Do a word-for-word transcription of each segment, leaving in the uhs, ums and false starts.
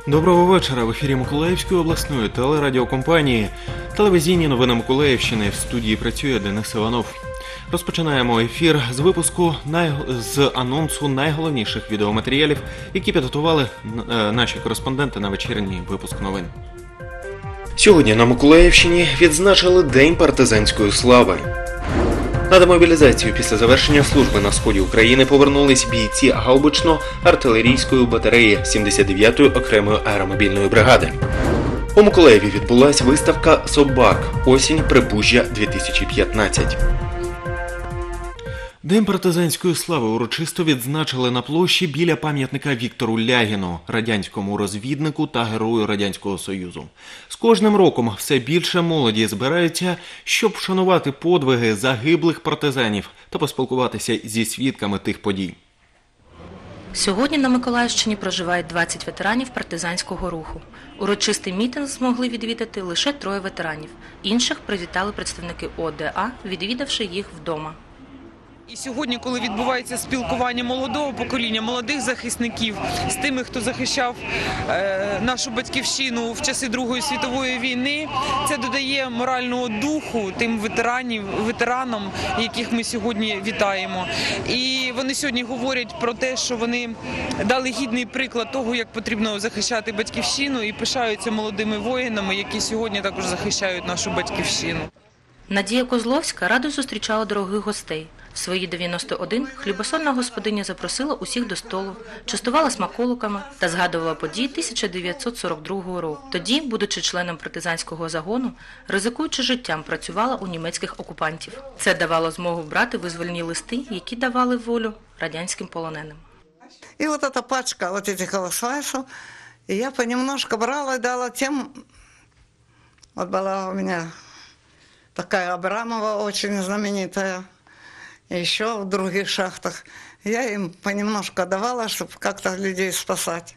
Доброго вечора. В ефірі Миколаївської обласної телерадіокомпанії. Телевізійні новини Миколаївщини. В студії працює Денис Іванов. Розпочинаємо ефір з випуску най... з анонсу найголовніших відеоматеріалів, які підготували наші кореспонденти на вечірній випуск новин. Сьогодні на Миколаївщині відзначили День партизанської слави. На демобілізацію після завершення служби на сході України повернулись бійці гаубично-артилерійської батареї сімдесят дев'ятої окремої аеромобільної бригади. У Миколаєві відбулась виставка «Собак. Осінь. Прибужжя дві тисячі п'ятнадцять». День партизанської слави урочисто відзначили на площі біля пам'ятника Віктору Лягіну, радянському розвіднику та герою Радянського Союзу. З кожним роком все більше молоді збирається, щоб вшанувати подвиги загиблих партизанів та поспілкуватися зі свідками тих подій. Сьогодні на Миколаївщині проживають двадцять ветеранів партизанського руху. Урочистий мітинг змогли відвідати лише троє ветеранів. Інших привітали представники О Д А, відвідавши їх вдома. І сьогодні, коли відбувається спілкування молодого покоління, молодих захисників з тими, хто захищав е, нашу батьківщину в часи Другої світової війни, це додає морального духу тим ветеранів, ветеранам, яких ми сьогодні вітаємо. І вони сьогодні говорять про те, що вони дали гідний приклад того, як потрібно захищати батьківщину, і пишаються молодими воїнами, які сьогодні також захищають нашу батьківщину. Надія Козловська радо зустрічала дорогих гостей. В свої дев'яносто один хлібосольна господиня запросила усіх до столу, частувала смаколиками та згадувала події тисяча дев'ятсот сорок другого року. Тоді, будучи членом партизанського загону, ризикуючи життям, працювала у німецьких окупантів. Це давало змогу брати визвольні листи, які давали волю радянським полоненим. І от ця пачка от цих лошайшів, і я понемножку брала і дала тим, от була у мене такая Абрамова, очень знаменитая, еще в других шахтах. Я им понемножку давала, чтобы как-то людей спасать.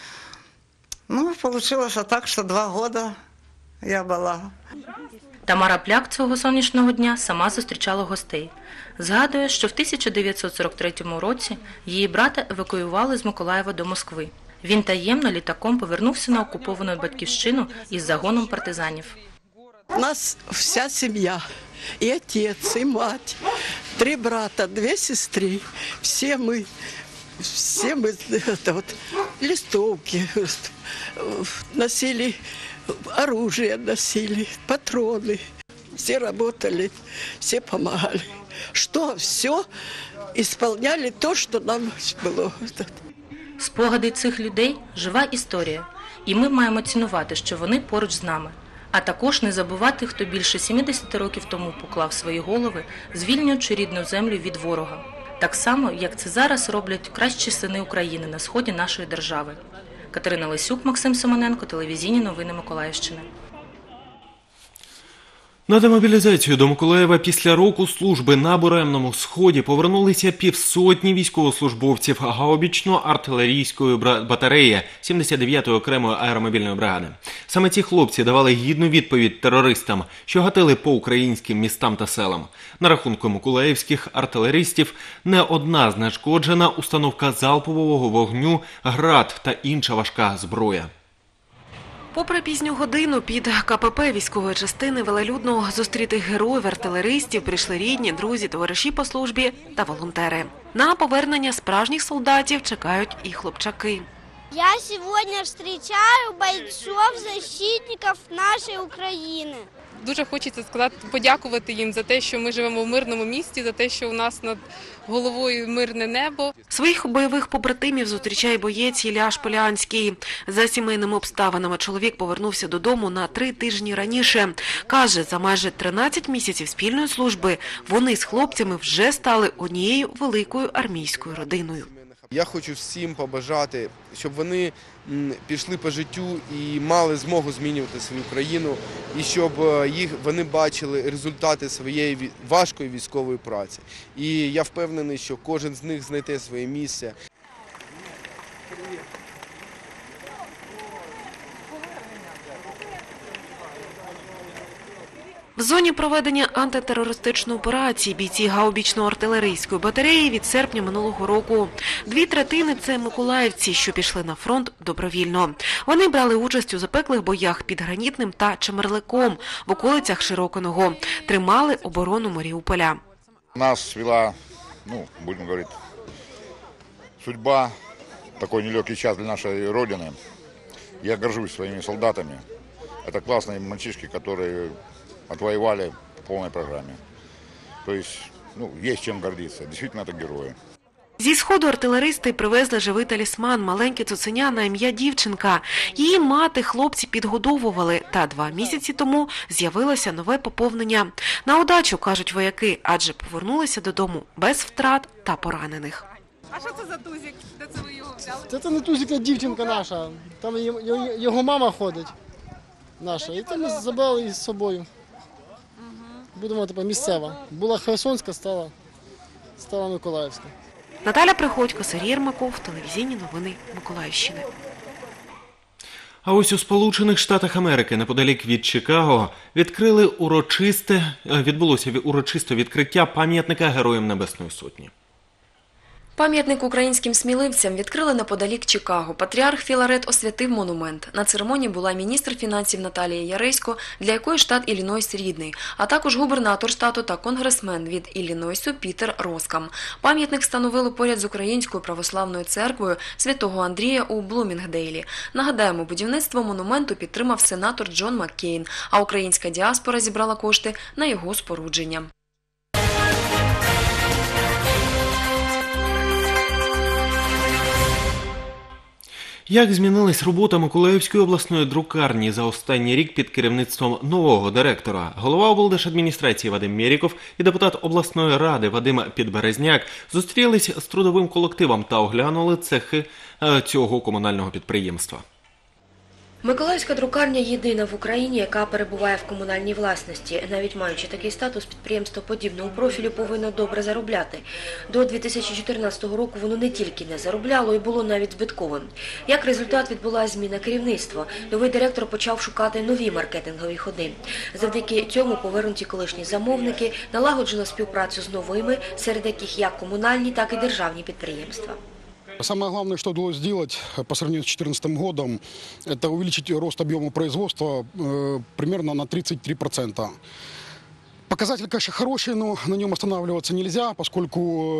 Ну, получилось так, что два года я была. Тамара Пляк цього сонячного дня сама зустрічала гостей. Згадує, що в тисяча дев'ятсот сорок третьому році її брата евакуювали з Миколаєва до Москви. Він таємно літаком повернувся на окуповану батьківщину із загоном партизанів. У нас вся семья, и отец, и мать, три брата, две сестры. Все мы, все мы это вот, листовки носили, оружие носили, патроны. Все работали, все помогали. Что все исполняли то, что нам было. Спогади цих людей – жива історія. І ми маємо цінувати, що вони поруч з нами. А також не забувати, хто більше сімдесят років тому поклав свої голови, звільнюючи рідну землю від ворога. Так само, як це зараз роблять кращі сини України на сході нашої держави. Катерина Лисюк, Максим Семененко, телевізійні новини Миколаївщини. На демобілізацію до Миколаєва після року служби на Буремному Сході повернулися півсотні військовослужбовців гаубічно-артилерійської батареї сімдесят дев'ятої окремої аеромобільної бригади. Саме ці хлопці давали гідну відповідь терористам, що гатили по українським містам та селам. На рахунку миколаївських артилеристів не одна знешкоджена установка залпового вогню, град та інша важка зброя. Попри пізню годину під Ка Пе Пе військової частини велелюдно зустріти героїв артилеристів прийшли рідні, друзі, товариші по службі та волонтери. На повернення справжніх солдатів чекають і хлопчаки. Я сьогодні зустрічаю бойців-защитників нашої України. Дуже хочеться сказати, подякувати їм за те, що ми живемо в мирному місті, за те, що у нас над головою мирне небо. Своїх бойових побратимів зустрічає боєць Ілляш Полянський. За сімейними обставинами чоловік повернувся додому на три тижні раніше. Каже, за майже тринадцять місяців спільної служби вони з хлопцями вже стали однією великою армійською родиною. Я хочу всім побажати, щоб вони пішли по життю і мали змогу змінювати свою країну, і щоб їх, вони бачили результати своєї важкої військової праці. І я впевнений, що кожен з них знайде своє місце. В зоні проведення антитерористичної операції бійці гаубічно-артилерійської батареї від серпня минулого року. Дві третини – це миколаївці, що пішли на фронт добровільно. Вони брали участь у запеклих боях під Гранітним та Чемерликом в околицях Широкиного. Тримали оборону Маріуполя. Нас вела, ну, будем говорить, судьба, такой нелегкий час для нашей Родины. Я горжусь своими солдатами. Это классные мальчишки, которые отвоевали по полной программе. То есть, ну, есть чем гордиться. Действительно, это герои. Зі Сходу артилеристи привезли живий талісман – маленьке цуценя на ім'я дівчинка. Її мати хлопці підгодовували, та два місяці тому з'явилося нове поповнення. На удачу, кажуть вояки, адже повернулися додому без втрат та поранених. А що це за тузик? Де це ви його взяли? Це не тузик, а дівчинка наша. Там його мама ходить, наша. І це ми забрали її з собою. Будемо тепер місцева. Була Херсонська, стала, стала Миколаївська. Наталя Приходько, Сергій Єрмаков, телевізійні новини Миколаївщини. А ось у Сполучених Штатах Америки, неподалік від Чикаго, відкрили урочисте, відбулося урочисте відкриття пам'ятника Героям Небесної Сотні. Пам'ятник українським сміливцям відкрили неподалік Чикаго. Патріарх Філарет освятив монумент. На церемонії була міністр фінансів Наталія Яресько, для якої штат Іллінойс рідний, а також губернатор штату та конгресмен від Іллінойсу Пітер Роскам. Пам'ятник встановили поряд з Українською православною церквою Святого Андрія у Блумінгдейлі. Нагадаємо, будівництво монументу підтримав сенатор Джон Маккейн, а українська діаспора зібрала кошти на його спорудження. Як змінилась робота Миколаївської обласної друкарні за останній рік під керівництвом нового директора? Голова облдержадміністрації Вадим Мєріков і депутат обласної ради Вадим Підберезняк зустрілись з трудовим колективом та оглянули цехи цього комунального підприємства. Миколаївська друкарня єдина в Україні, яка перебуває в комунальній власності. Навіть маючи такий статус, підприємство подібного профілю повинно добре заробляти. До дві тисячі чотирнадцятого року воно не тільки не заробляло, і було навіть збитковим. Як результат, відбулася зміна керівництва. Новий директор почав шукати нові маркетингові ходи. Завдяки цьому повернуті колишні замовники, налагоджено співпрацю з новими, серед яких як комунальні, так і державні підприємства. Самое главное, что удалось сделать по сравнению с две тысячи четырнадцатым годом, это увеличить рост объема производства э, примерно на тридцать три процента. Показатель, конечно, хороший, но на нем останавливаться нельзя, поскольку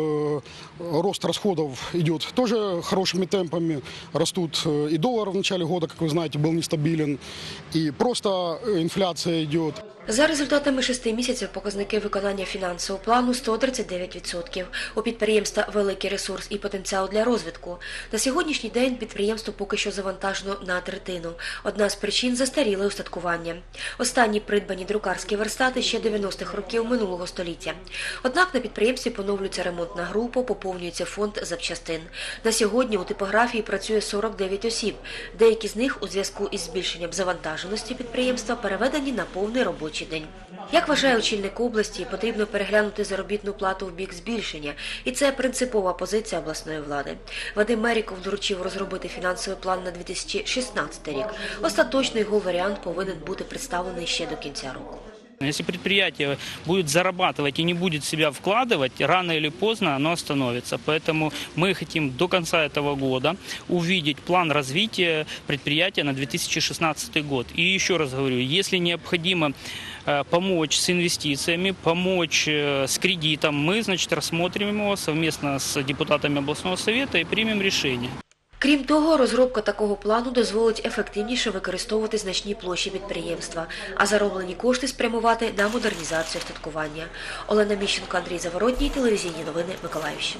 э, рост расходов идет тоже хорошими темпами. Растут э, и доллар в начале года, как вы знаете, был нестабилен, и просто инфляция идет. За результатами шести місяців показники виконання фінансового плану сто тридцять дев'ять відсотків. У підприємства великий ресурс і потенціал для розвитку. На сьогоднішній день підприємство поки що завантажено на третину. Одна з причин – застаріле устаткування. Останні придбані друкарські верстати ще дев'яностих років минулого століття. Однак на підприємстві поновлюється ремонтна група, поповнюється фонд запчастин. На сьогодні у типографії працює сорок дев'ять осіб. Деякі з них у зв'язку із збільшенням завантаженості підприємства переведені на повний робочий день. Як вважає очільник області, потрібно переглянути заробітну плату в бік збільшення, і це принципова позиція обласної влади. Вадим Мєріков доручив розробити фінансовий план на дві тисячі шістнадцятий рік. Остаточно його варіант повинен бути представлений ще до кінця року. Если предприятие будет зарабатывать и не будет себя вкладывать, рано или поздно оно остановится. Поэтому мы хотим до конца этого года увидеть план развития предприятия на две тысячи шестнадцатый год. И еще раз говорю, если необходимо помочь с инвестициями, помочь с кредитом, мы, значит, рассмотрим его совместно с депутатами областного совета и примем решение. Крім того, розробка такого плану дозволить ефективніше використовувати значні площі підприємства, а зароблені кошти спрямувати на модернізацію остаткування. Олена Міщенко, Андрій Заворотній, телевізійні новини Миколаївщини.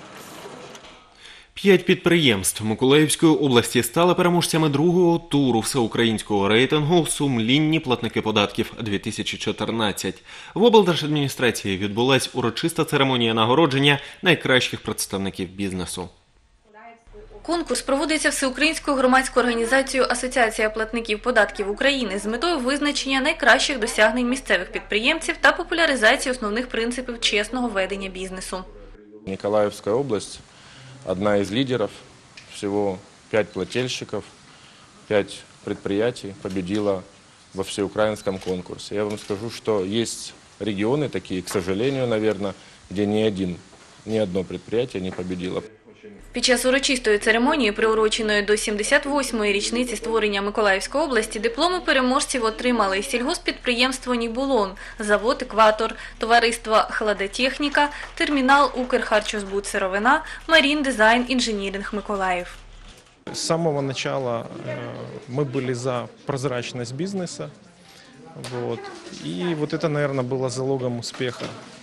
П'ять підприємств Миколаївської області стали переможцями другого туру всеукраїнського рейтингу «Сумлінні платники податків дві тисячі чотирнадцять». В облдержадміністрації відбулась урочиста церемонія нагородження найкращих представників бізнесу. Конкурс проводиться Всеукраїнською громадською організацією «Асоціація платників податків України» з метою визначення найкращих досягнень місцевих підприємців та популяризації основних принципів чесного ведення бізнесу. Николаевская область – одна из лидеров. Всего пять плательщиков, пять предприятий победило во всеукраинском конкурсе. Я вам скажу, что есть регионы такие, к сожалению, наверное, где ни один, ни одно предприятие не победило. Під час урочистої церемонії, приуроченої до сімдесят восьмої річниці створення Миколаївської області, дипломи переможців отримали сільгосппідприємство «Нібулон», завод «Екватор», товариство «Хладотехніка», термінал «Укрхарчозбут Сировина», «Марін Дизайн Інженіринг Миколаїв». С самого начала мы были за прозрачность бизнеса, вот, и вот это, наверное, было залогом успеха.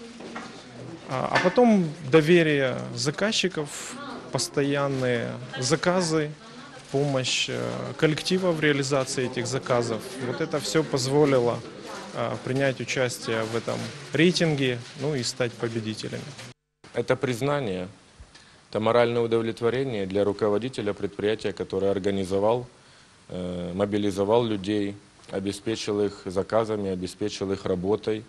А потом доверие заказчиков, постоянные заказы, помощь коллектива в реализации этих заказов. Вот это все позволило принять участие в этом рейтинге, ну и стать победителями. Это признание, это моральное удовлетворение для руководителя предприятия, который организовал, мобилизовал людей, обеспечил их заказами, обеспечил их работой,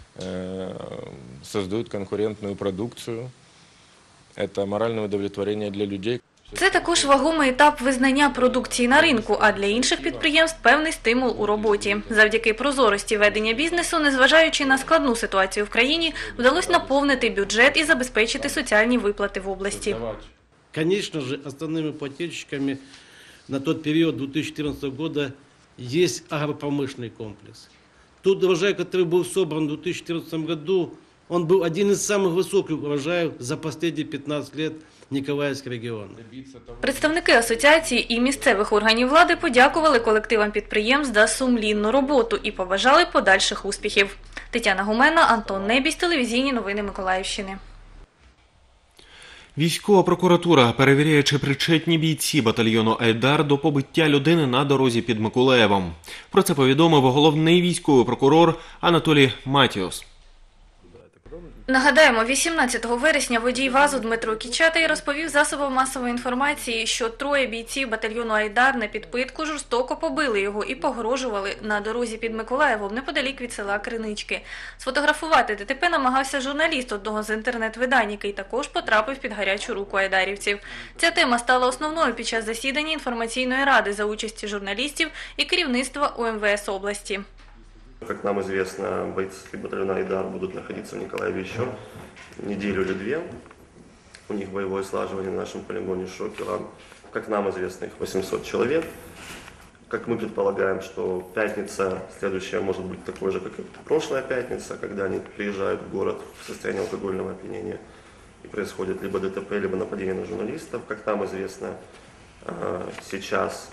создают конкурентную продукцию. Это моральное удовлетворение для людей. Це також вагомий етап визнання продукції на ринку, а для інших підприємств – певний стимул у роботі. Завдяки прозорості ведення бізнесу, незважаючи на складну ситуацію в країні, вдалося наповнити бюджет і забезпечити соціальні виплати в області. Конечно же, основными плательщиками на тот период две тысячи четырнадцатого года есть агропромышленный комплекс. Тот урожай, который был собран в две тысячи четырнадцатом году, он был один из самых высоких урожаев за последние пятнадцать лет Николаевского региона. Представники асоціації і місцевих органів влади подякували колективам підприємств за сумлінну роботу і побажали подальших успіхів. Тетяна Гумена, Антон Небісь, телевізійні новини Миколаївщини. Військова прокуратура перевіряє, чи причетні бійці батальйону «Айдар» до побиття людини на дорозі під Миколаєвом. Про це повідомив головний військовий прокурор Анатолій Матіос. Нагадаємо, вісімнадцятого вересня водій ВАЗу Дмитро Кічатий розповів засобам масової інформації, що троє бійців батальйону «Айдар» на підпитку жорстоко побили його і погрожували на дорозі під Миколаєвом неподалік від села Кринички. Сфотографувати ДТП намагався журналіст одного з інтернет-видань, який також потрапив під гарячу руку айдарівців. Ця тема стала основною під час засідання інформаційної ради за участі журналістів і керівництва У Ем Ве Ес області. Как нам известно, бойцы батальона «Айдар» будут находиться в Николаеве еще неделю или две. У них боевое слаживание на нашем полигоне «Шокера». Как нам известно, их восемьсот человек. Как мы предполагаем, что пятница следующая может быть такой же, как и прошлая пятница, когда они приезжают в город в состоянии алкогольного опьянения и происходит либо ДТП, либо нападение на журналистов. Как нам известно, сейчас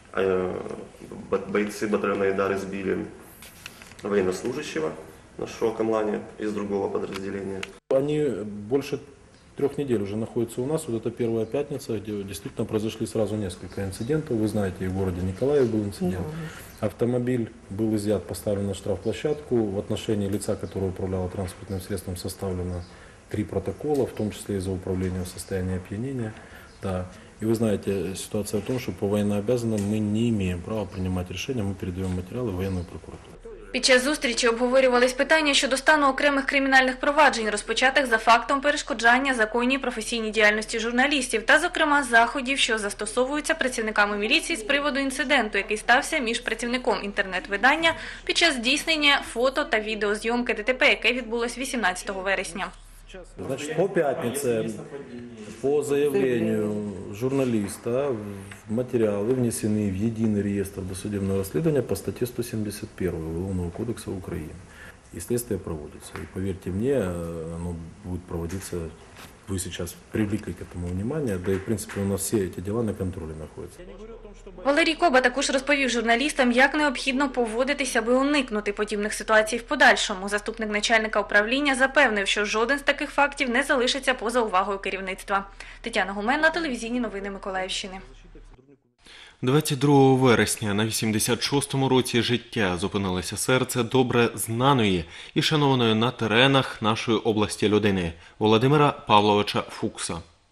бойцы батальона «Айдар» избили военнослужащего на широком лане из другого подразделения. Они больше трех недель уже находятся у нас. Вот это первая пятница, где действительно произошли сразу несколько инцидентов. Вы знаете, и в городе Николаеве был инцидент. Автомобиль был изъят, поставлен на штрафплощадку. В отношении лица, которое управляло транспортным средством, составлено три протокола, в том числе и за управление в состоянии опьянения. Да. И вы знаете, ситуация в том, что по военнообязанным мы не имеем права принимать решения, мы передаем материалы в военную прокуратуру. Під час зустрічі обговорювались питання щодо стану окремих кримінальних проваджень, розпочатих за фактом перешкоджання законній професійній діяльності журналістів та, зокрема, заходів, що застосовуються працівниками міліції з приводу інциденту, який стався між працівником інтернет-видання під час здійснення фото та відеозйомки ДТП, яке відбулось вісімнадцятого вересня. Значит, по пятнице, по заявлению журналиста, материалы внесены в единый реестр досудебного расследования по статье сто семьдесят первой Уголовного кодекса Украины. И следствие проводится. И поверьте мне, оно будет проводиться, вы сейчас привлекли к этому внимание, да и в принципе у нас все эти дела на контроле находятся. Валерій Коба також розповів журналістам, як необхідно поводитися, аби уникнути подібних ситуацій в подальшому. Заступник начальника управління запевнив, що жоден з таких фактів не залишиться поза увагою керівництва. Тетяна Гумена, телевізійні новини Миколаївщини. двадцять другого вересня на вісімдесят шостому році життя зупинилося серце добре знаної і шанованої на теренах нашої області людини – Володимира Павловича Фукса.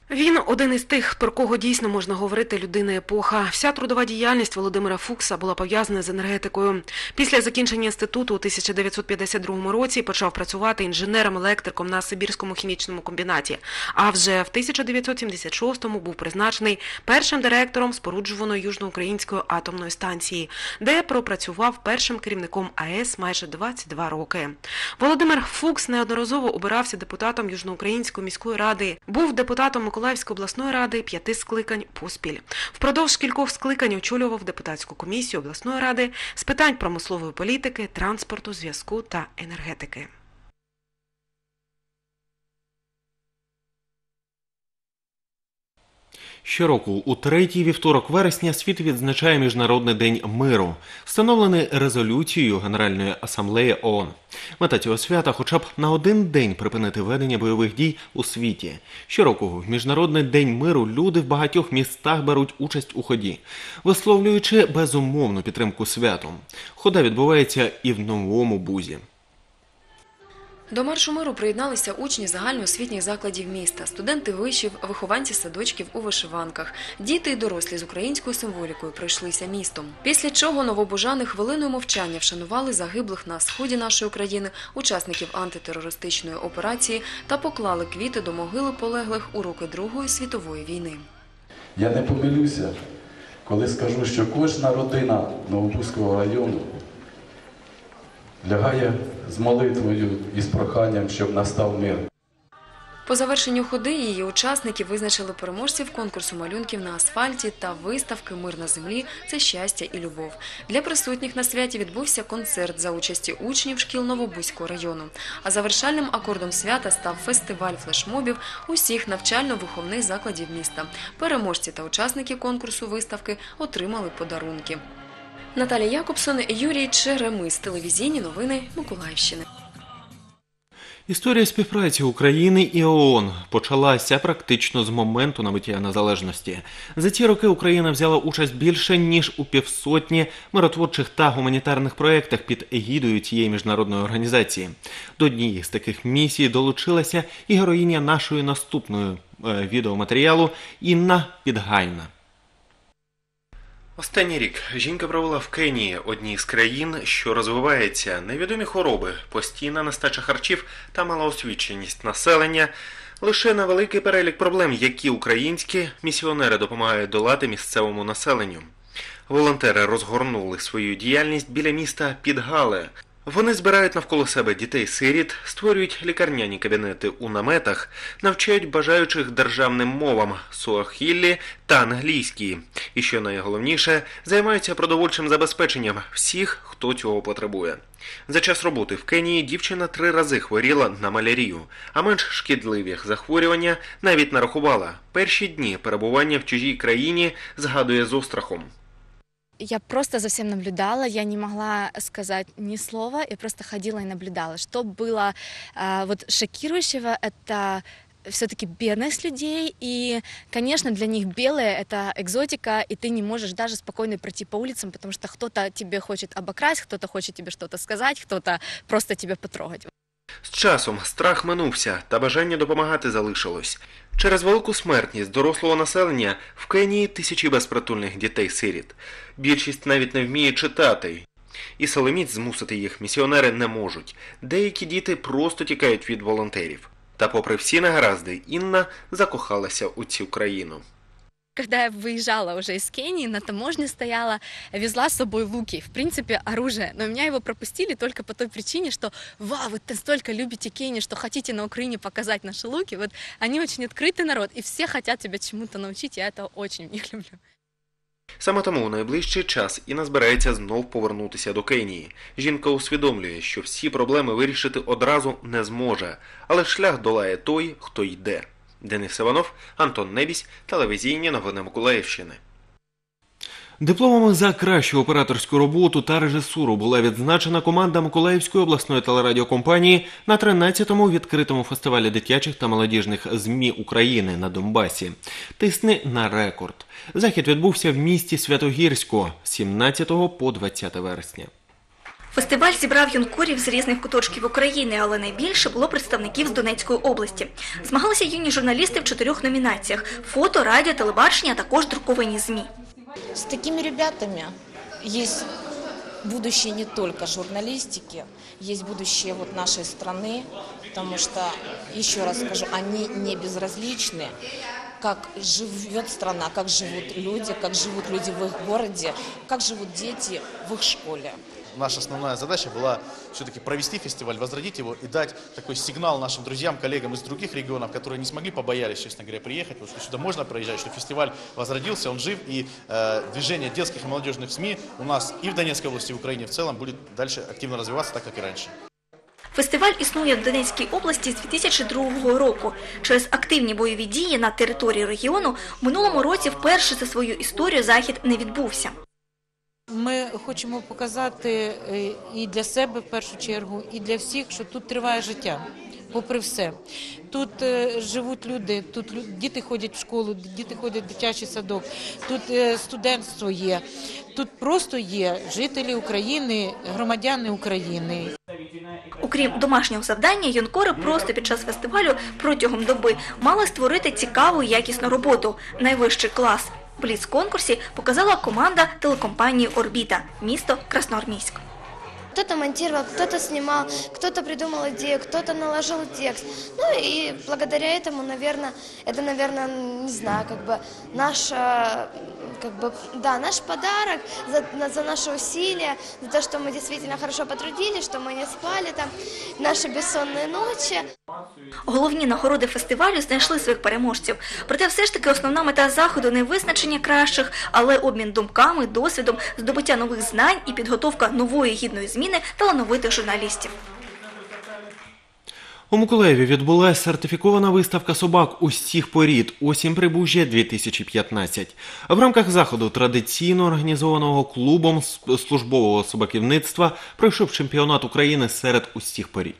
Він один із тих, про кого дійсно можна говорити людина епоха. Вся трудова діяльність Володимира Фукса була пов'язана з енергетикою. Після закінчення інституту у тисяча дев'ятсот п'ятдесят другому році почав працювати інженером-електриком на Сибірському хімічному комбінаті. А вже в тисяча дев'ятсот сімдесят шостому був призначений першим директором споруджуваної Южноукраїнської атомної станції, де пропрацював першим керівником АЕС майже двадцять два роки. Володимир Фукс неодноразово обирався депутатом Южноукраїнської міської ради, був депутатом Миколаївської обласної ради п'яти скликань поспіль. Впродовж кількох скликань очолював депутатську комісію обласної ради з питань промислової політики, транспорту, зв'язку та енергетики. Щороку у третій вівторок вересня світ відзначає Міжнародний день миру, встановлений резолюцією Генеральної асамблеї ООН. Мета цього свята хоча б на один день припинити ведення бойових дій у світі. Щороку в Міжнародний день миру люди в багатьох містах беруть участь у ході, висловлюючи безумовну підтримку святу. Хода відбувається і в Новому Бузі. До маршу миру приєдналися учні загальноосвітніх закладів міста, студенти вишів, вихованці садочків у вишиванках. Діти і дорослі з українською символікою пройшлися містом. Після чого новобужани хвилиною мовчання вшанували загиблих на сході нашої країни учасників антитерористичної операції та поклали квіти до могили полеглих у роки Другої світової війни. Я не помилюся, коли скажу, що кожна родина Новобузького району лягає з молитвою і з проханням, щоб настав мир. По завершенню ходи її учасники визначили переможців конкурсу малюнків на асфальті та виставки «Мир на землі – це щастя і любов». Для присутніх на святі відбувся концерт за участі учнів шкіл Новобузького району. А завершальним акордом свята став фестиваль флешмобів усіх навчально-виховних закладів міста. Переможці та учасники конкурсу виставки отримали подарунки. Наталія Якобсон, Юрій Черемис. Телевізійні новини Миколаївщини. Історія співпраці України і ООН почалася практично з моменту набуття незалежності. За ці роки Україна взяла участь більше, ніж у півсотні миротворчих та гуманітарних проєктах під егідою цієї міжнародної організації. До однієї з таких місій долучилася і героїня нашої наступної відеоматеріалу Інна Підгайна. Останній рік жінка провела в Кенії, одній з країн, що розвивається. Невідомі хвороби, постійна нестача харчів та малоосвіченість населення – лише невеликий перелік проблем, які українські місіонери допомагають долати місцевому населенню. Волонтери розгорнули свою діяльність біля міста Підгале. Вони збирають навколо себе дітей-сиріт, створюють лікарняні кабінети у наметах, навчають бажаючих державним мовам – суахіллі та англійській. І, що найголовніше, займаються продовольчим забезпеченням всіх, хто цього потребує. За час роботи в Кенії дівчина три рази хворіла на малярію, а менш шкідливих захворювання навіть нарахувала. Перші дні перебування в чужій країні згадує з острахом. Я просто за всем наблюдала, я не могла сказать ни слова, я просто ходила и наблюдала. Что было а, вот шокирующего, это все-таки бедность людей, и, конечно, для них белые – это экзотика, и ты не можешь даже спокойно пройти по улицам, потому что кто-то тебе хочет обокрасть, кто-то хочет тебе что-то сказать, кто-то просто тебя потрогать. З часом страх минувся, та бажання допомагати залишилось. Через велику смертність дорослого населення в Кенії тисячі безпритульних дітей-сиріт. Більшість навіть не вміє читати. І силоміць змусити їх місіонери не можуть. Деякі діти просто тікають від волонтерів. Та попри всі негаразди, Інна закохалася у цю країну. Когда я выезжала уже из Кении, на таможне стояла, везла с собой луки, в принципе, оружие. Но меня его пропустили только по той причине, что «Вау, вы настолько любите Кению, что хотите на Украине показать наши луки». Вот они очень открытый народ, и все хотят тебя чему-то научить, я это очень их люблю. Саме тому у найближчий час Інна збирається знов повернутися до Кенії. Жінка усвідомлює, що всі проблеми вирішити одразу не зможе, але шлях долає той, хто йде. Денис Іванов, Антон Небісь, телевізійні новини Миколаївщини. Дипломами за кращу операторську роботу та режисуру була відзначена команда Миколаївської обласної телерадіокомпанії на тринадцятому відкритому фестивалі дитячих та молодіжних ЗМІ України на Донбасі. «Тисни на рекорд». Захід відбувся в місті Святогірську з сімнадцятого по двадцяте вересня. Фестиваль зібрав юнкорів з різних куточків України, але найбільше було представників з Донецької області. Змагалися юні журналісти в чотирьох номінаціях – фото, радіо, телебачення, а також друковані ЗМІ. С такими ребятами есть будущее не только журналистики, есть будущее вот нашей страны, потому что, еще раз скажу, они не безразличны, как живет страна, как живут люди, как живут люди в их городе, как живут дети в их школе. Наша основная задача была все-таки провести фестиваль, возродить его и дать такой сигнал нашим друзьям, коллегам из других регионов, которые не смогли, побоялись, честно говоря, приехать, потому что сюда можно проезжать, что фестиваль возродился, он жив, и э, движение детских и молодежных СМИ у нас и в Донецкой области, и в Украине в целом будет дальше активно развиваться, так как и раньше. Фестиваль існує в Донецькій області з дві тисячі другого року. Через активні бойові дії на території регіону в минулому році вперше за свою історію захід не відбувся. Ми хочемо показати і для себе в першу чергу, і для всіх, що тут триває життя, попри все. Тут живуть люди, тут діти ходять в школу, діти ходять в дитячий садок, тут студентство є, тут просто є жителі України, громадяни України. Окрім домашнього завдання, юнкори просто під час фестивалю протягом доби мали створити цікаву і якісну роботу – найвищий клас. В бліц-конкурсі показала команда телекомпанії «Орбіта», місто Красноармійськ. Кто-то монтировал, кто-то снимал, кто-то придумал идею, кто-то наложил текст. Ну и благодаря этому, наверное, это, наверное, не знаю, как бы наш, как бы, да, наш подарок за, за наши усилия, за то, что мы действительно хорошо потрудились, что мы не спали там, наши бессонные ночи. Головні нагороди фестивалю знайшли своїх переможців. Проте все ж таки основна мета заходу не визначення кращих, але обмін думками, досвідом, здобуття нових знань і підготовка нової гідної зміни талановитих журналістів. У Миколаєві відбулася сертифікована виставка собак усіх порід «Осінь Прибужжя дві тисячі п'ятнадцять». В рамках заходу, традиційно організованого клубом службового собаківництва, пройшов чемпіонат України серед усіх порід.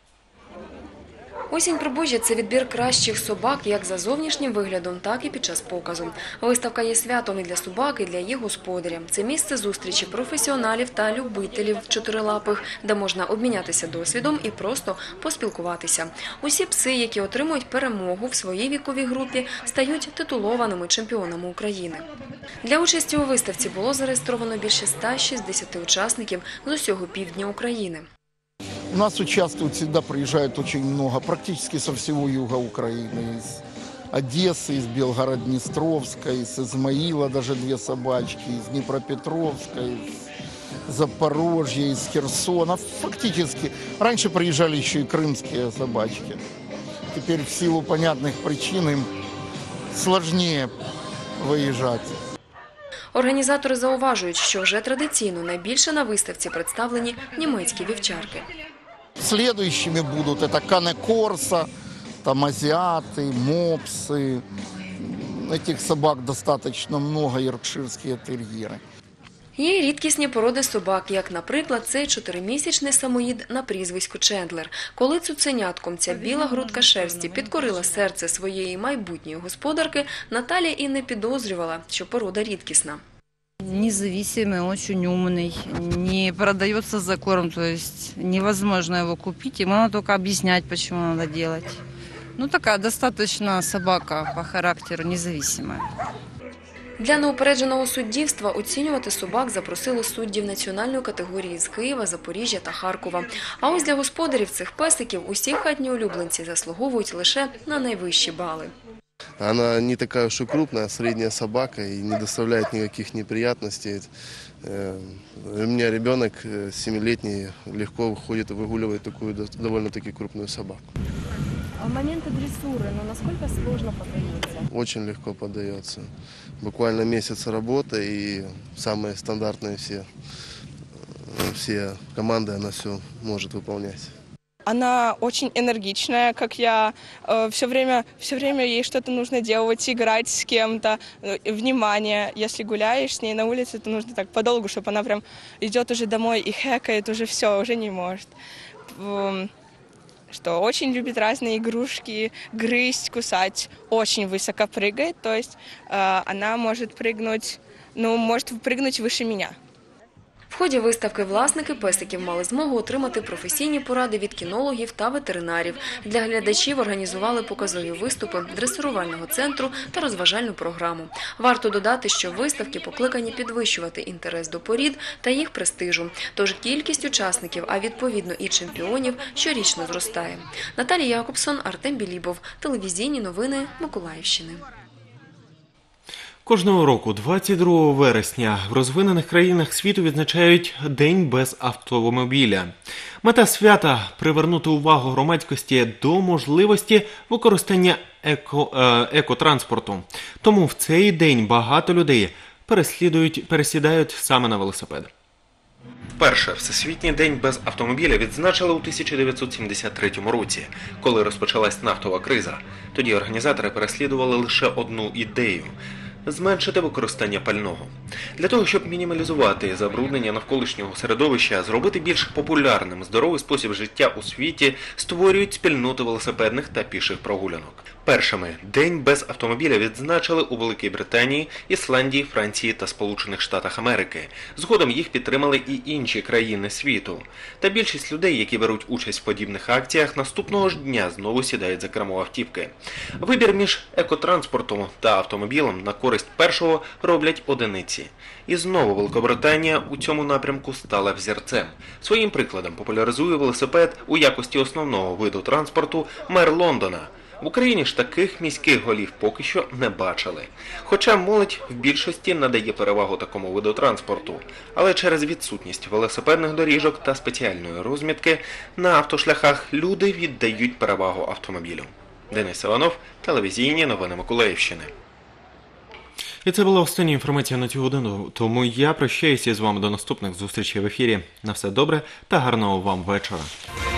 «Осінь Прибужжя» – це відбір кращих собак як за зовнішнім виглядом, так і під час показу. Виставка є святом і для собак, і для їх господаря. Це місце зустрічі професіоналів та любителів чотирилапих, де можна обмінятися досвідом і просто поспілкуватися. Усі пси, які отримують перемогу в своїй віковій групі, стають титулованими чемпіонами України. Для участі у виставці було зареєстровано більше ста шістдесяти учасників з усього півдня України. У нас участвуют, всегда приезжают очень много, практически со всего юга Украины. Из Одессы, из Белгород-Днестровска, из Измаила даже две собачки, из Днепропетровска, из Запорожья, из Херсона. Фактически. Раньше приезжали еще и крымские собачки. Теперь в силу понятных причин им сложнее выезжать. Організатори зауважують, що вже традиційно найбільше на виставці представлені німецькі вівчарки. Следующими будут это канекорса, там азиаты, мопсы. Этих собак достаточно много, йоркширские терьеры. Є й рідкісні породи собак, як, наприклад, цей чотиримісячний самоїд на прізвисько Чендлер. Коли цуценятком ця біла грудка шерсті підкорила серце своєї майбутньої господарки, Наталія і не підозрювала, що порода рідкісна. Независимый, очень умный, не продается за корм, то есть невозможно его купить, ему надо только объяснять, почему надо делать. Ну, такая достаточно собака по характеру, независимая. Для неупередженого суддівства оцінювати собак запросили суддів національної категорії з Києва, Запоріжжя та Харкова. А ось для господарів цих песиків усі хатні улюбленці заслуговують лише на найвищі бали. Она не такая уж и крупная, средняя собака и не доставляет никаких неприятностей. У меня ребенок семилетний легко ходит и выгуливает такую довольно-таки крупную собаку. А в моменты дрессуры, но насколько сложно поддается? Очень легко поддается. Буквально месяц работы и самые стандартные все, все команды она все может выполнять. Она очень энергичная, как я. Все время, все время ей что-то нужно делать, играть с кем-то. Внимание, если гуляешь с ней на улице, то нужно так подолгу, чтобы она прям идет уже домой и хэкает, уже все, уже не может. Что очень любит разные игрушки, грызть, кусать, очень высоко прыгает, то есть э, она может прыгнуть, ну, может прыгнуть выше меня. В ході виставки власники песиків мали змогу отримати професійні поради від кінологів та ветеринарів. Для глядачів організували показові виступи, дресирувального центру та розважальну програму. Варто додати, що виставки покликані підвищувати інтерес до порід та їх престижу. Тож кількість учасників, а відповідно і чемпіонів, щорічно зростає. Наталія Якобсон, Артем Білібов. Телевізійні новини Миколаївщини. Кожного року, двадцять другого вересня, в розвинених країнах світу відзначають День без автомобіля. Мета свята – привернути увагу громадськості до можливості використання еко, е, екотранспорту. Тому в цей день багато людей переслідують, пересідають саме на велосипед. Вперше Всесвітній день без автомобіля відзначили у тисяча дев'ятсот сімдесят третьому році, коли розпочалась нафтова криза. Тоді організатори переслідували лише одну ідею – зменшити використання пального. Для того, щоб мінімалізувати забруднення навколишнього середовища, зробити більш популярним здоровий спосіб життя у світі, створюють спільноти велосипедних та піших прогулянок. Першими День без автомобіля відзначили у Великій Британії, Ісландії, Франції та Сполучених Штатах Америки. Згодом їх підтримали і інші країни світу. Та більшість людей, які беруть участь в подібних акціях, наступного ж дня знову сідають за кермо автівки. Вибір між екотранспортом та автомобілем на користь першого роблять одиниці. І знову Великобританія у цьому напрямку стала взірцем. Своїм прикладом популяризує велосипед у якості основного виду транспорту мер Лондона. В Україні ж таких міських голів поки що не бачили. Хоча молодь в більшості надає перевагу такому виду транспорту. Але через відсутність велосипедних доріжок та спеціальної розмітки на автошляхах люди віддають перевагу автомобілю. Денис Іванов, телевізійні новини Миколаївщини. І це була остання інформація на цю годину, тому я прощаюся з вами до наступних зустрічей в ефірі. На все добре та гарного вам вечора.